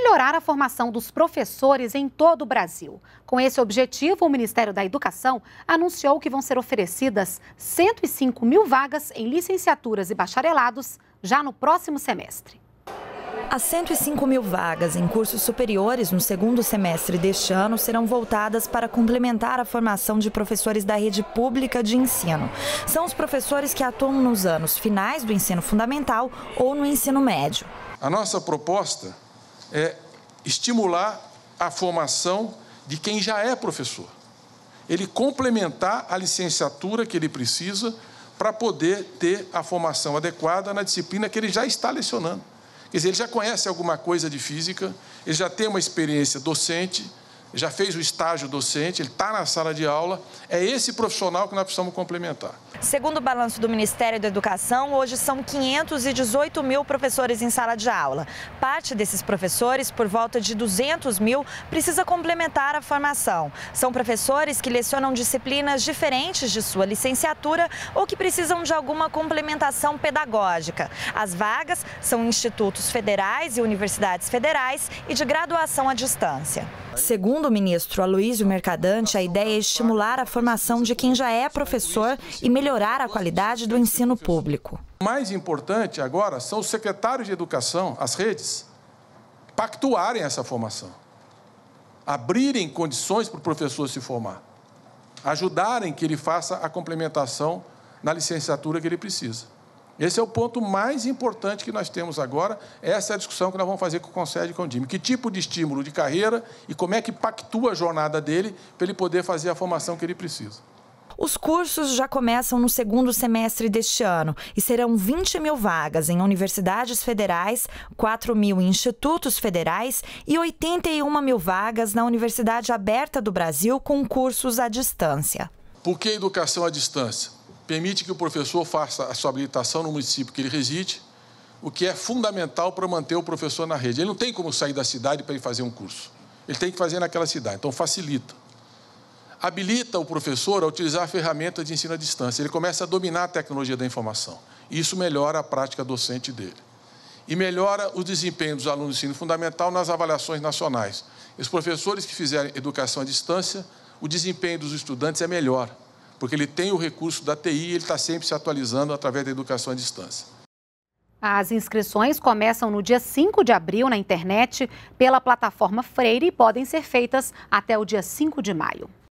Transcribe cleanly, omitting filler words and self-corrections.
melhorar a formação dos professores em todo o Brasil. Com esse objetivo, o Ministério da Educação anunciou que vão ser oferecidas 105 mil vagas em licenciaturas e bacharelados já no próximo semestre. As 105 mil vagas em cursos superiores no segundo semestre deste ano serão voltadas para complementar a formação de professores da rede pública de ensino. São os professores que atuam nos anos finais do ensino fundamental ou no ensino médio. A nossa proposta é estimular a formação de quem já é professor. Ele complementar a licenciatura que ele precisa para poder ter a formação adequada na disciplina que ele já está lecionando. Quer dizer, ele já conhece alguma coisa de física, ele já tem uma experiência docente, já fez o estágio docente, ele está na sala de aula. É esse profissional que nós precisamos complementar. Segundo o balanço do Ministério da Educação, hoje são 518 mil professores em sala de aula. Parte desses professores, por volta de 200 mil, precisa complementar a formação. São professores que lecionam disciplinas diferentes de sua licenciatura ou que precisam de alguma complementação pedagógica. As vagas são em institutos federais e universidades federais e de graduação à distância. Segundo o ministro Aloysio Mercadante, a ideia é estimular a formação de quem já é professor e melhorar a qualidade do ensino público. O mais importante agora são os secretários de educação, as redes, pactuarem essa formação, abrirem condições para o professor se formar, ajudarem que ele faça a complementação na licenciatura que ele precisa. Esse é o ponto mais importante que nós temos agora. Essa é a discussão que nós vamos fazer com o Conselho e com o DIME. Que tipo de estímulo de carreira e como é que pactua a jornada dele para ele poder fazer a formação que ele precisa. Os cursos já começam no segundo semestre deste ano e serão 20 mil vagas em universidades federais, 4 mil em institutos federais e 81 mil vagas na Universidade Aberta do Brasil com cursos à distância. Por que educação à distância? Permite que o professor faça a sua habilitação no município que ele reside, o que é fundamental para manter o professor na rede. Ele não tem como sair da cidade para ir fazer um curso. Ele tem que fazer naquela cidade, então facilita. Habilita o professor a utilizar a ferramenta de ensino à distância. Ele começa a dominar a tecnologia da informação. Isso melhora a prática docente dele. E melhora o desempenho dos alunos do ensino fundamental nas avaliações nacionais. Os professores que fizerem educação à distância, o desempenho dos estudantes é melhor, porque ele tem o recurso da TI e ele está sempre se atualizando através da educação à distância. As inscrições começam no dia 5 de abril na internet pela plataforma Freire e podem ser feitas até o dia 5 de maio.